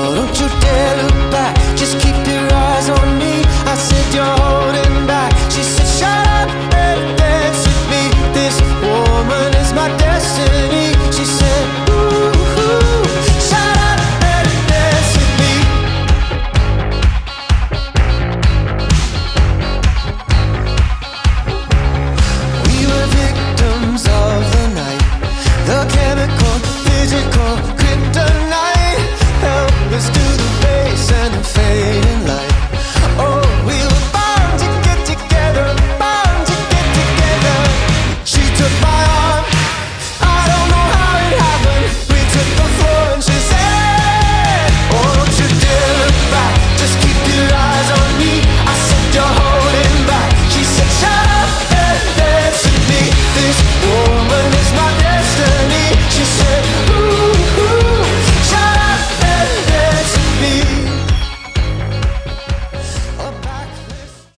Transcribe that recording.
Oh, don't you dare look back, just keep your eyes on me. I said you're